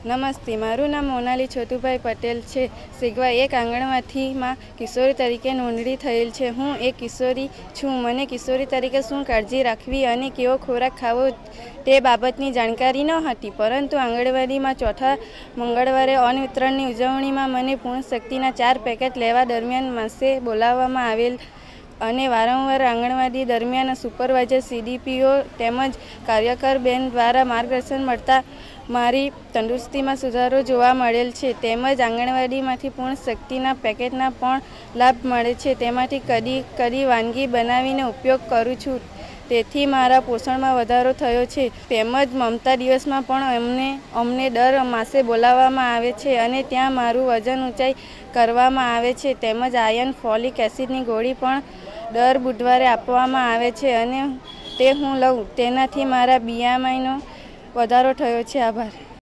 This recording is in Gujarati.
નમસ્તે, મારું નામ મોનાલી છોટુભાઈ પટેલ છે. સેગવા એક આંગણવાડીમાં કિશોરી તરીકે નોંધણી થયેલ છે. હું એક કિશોરી છું. મને કિશોરી તરીકે શું કાળજી રાખવી અને કેવો ખોરાક ખાવો તે બાબતની જાણકારી ન હતી, પરંતુ આંગણવાડીમાં ચોથા મંગળવારે અન્ન વિતરણની ઉજવણીમાં મને પૂર્ણ શક્તિના 4 પેકેટ લેવા દરમિયાન માસે બોલાવવામાં આવેલ અને વારંવાર આંગણવાડી દરમિયાન સુપરવાઇઝર, સીડીપીઓ તેમજ કાર્યકર બેન દ્વારા માર્ગદર્શન મળતા મારી તંદુરસ્તીમાં સુધારો જોવા મળેલ છે. તેમજ આંગણવાડીમાંથી પૂર્ણ શક્તિના પેકેટના પણ લાભ મળે છે. તેમાંથી કદી વાનગી બનાવીને ઉપયોગ કરું છું, તેથી મારા પોષણમાં વધારો થયો છે. તેમજ મમતા દિવસમાં પણ અમને દર માસે બોલાવવામાં આવે છે અને ત્યાં મારું વજન ઊંચાઈ કરવામાં આવે છે. તેમજ આયર્ન, ફોલિક એસિડની ગોળી પણ દર બુધવારે આપવામાં આવે છે અને તે હું લઉં તેનાથી મારા BMIનો વધારો થયો છે. આભાર.